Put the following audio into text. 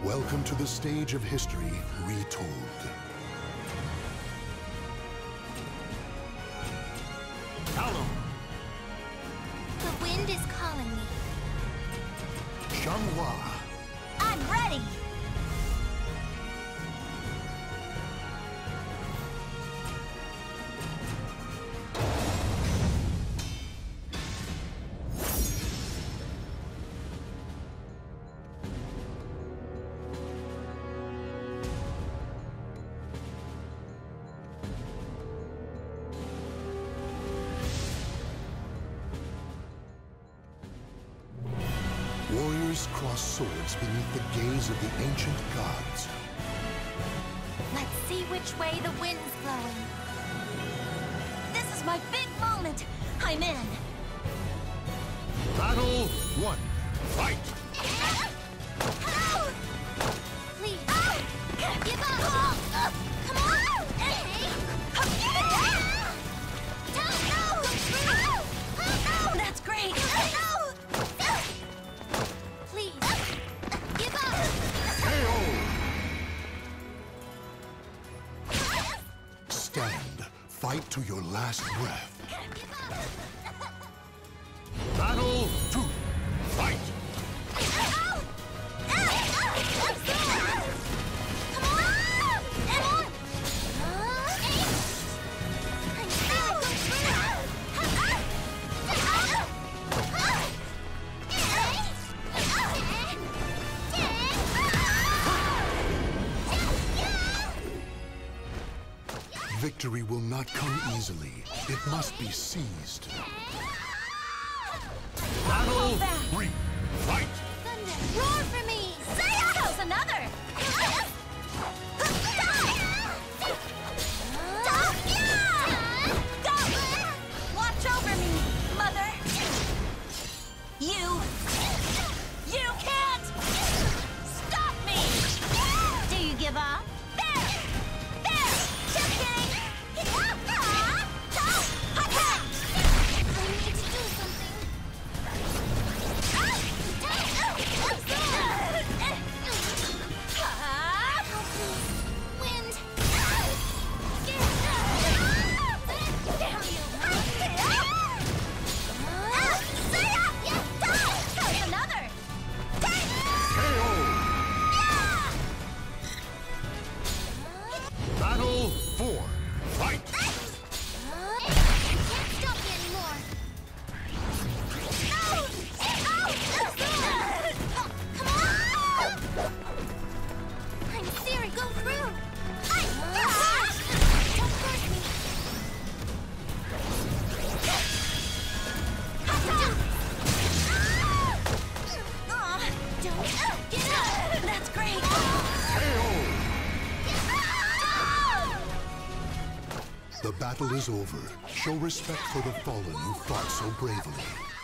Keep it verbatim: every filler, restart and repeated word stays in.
Welcome to the stage of history retold. Talon! The wind is calling me. Xianghua. I'm ready! Warriors cross swords beneath the gaze of the ancient gods. Let's see which way the wind's blowing. This is my big moment! I'm in! Battle one. Fight! Ow! Please, can't give up! Come on! No! That's great! Please, give up! K O! Stand. Fight to your last breath. Battle two. Fight! Victory will not come easily. It must be seized. Battle three. Fight! Thunder, roar for me! How's another? Watch over me, Mother! You... You can't... stop me! Do you give up? There! There! Just kidding! I need to do something. Wind! Damn you! Another! K O! Battle four. Fight! Can't stop me anymore. Come on! I'm Siri, go through! Don't force me! Aw, don't get up! That's great! K O! The battle is over. Show respect for the fallen who fought so bravely.